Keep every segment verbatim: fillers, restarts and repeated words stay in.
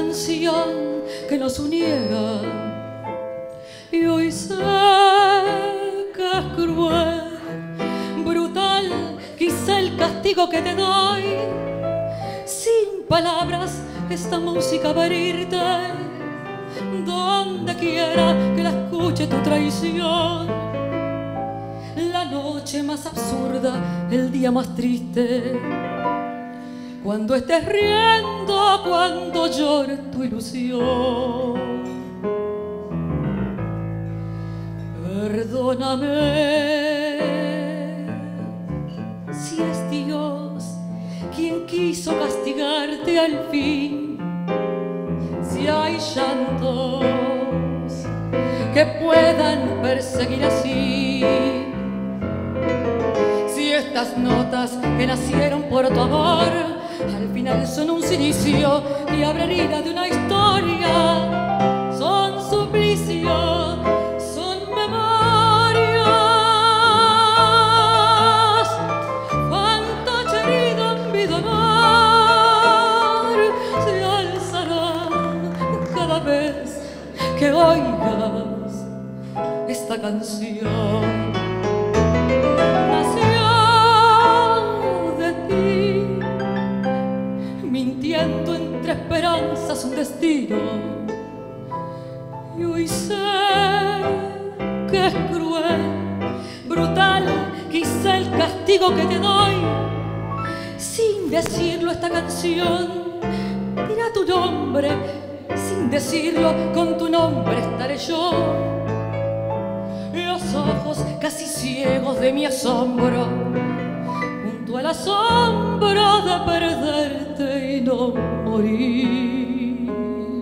canción que nos uniera. Y hoy sé que es cruel, brutal, quizá el castigo que te doy. Sin palabras esta música va a herirte, donde quiera que la escuche tu traición. La noche más absurda, el día más triste, cuando estés riendo, cuando llore tu ilusión. Perdóname si es Dios quien quiso castigarte al fin, si hay llantos que puedan perseguir así, si estas notas que nacieron por tu amor al final son un silicio y abre herida de una historia, son suplicio, son memorias. Fantoche herido en mi dolor se alzará cada vez que oigas esta canción. Mintiendo entre esperanzas un destino. Y hoy sé que es cruel, brutal, quizá el castigo que te doy. Sin decirlo esta canción dirá tu nombre, sin decirlo con tu nombre estaré yo. Los ojos casi ciegos de mi asombro, junto al asombro de perderte y no morir.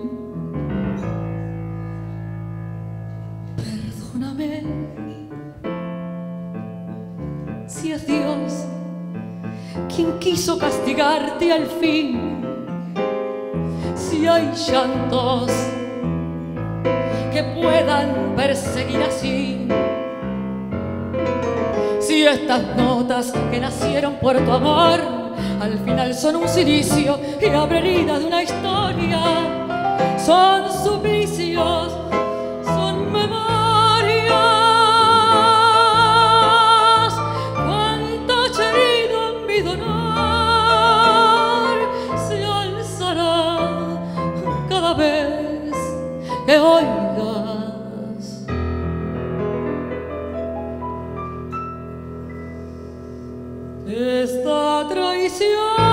Perdóname si es Dios quien quiso castigarte al fin, si hay llantos que puedan perseguir así, si estas notas que nacieron por tu amor al final son un silicio y abre herida de una historia, son suplicios, son memorias. Fantoche herido en mi dolor se alzará cada vez que oigas esta traición.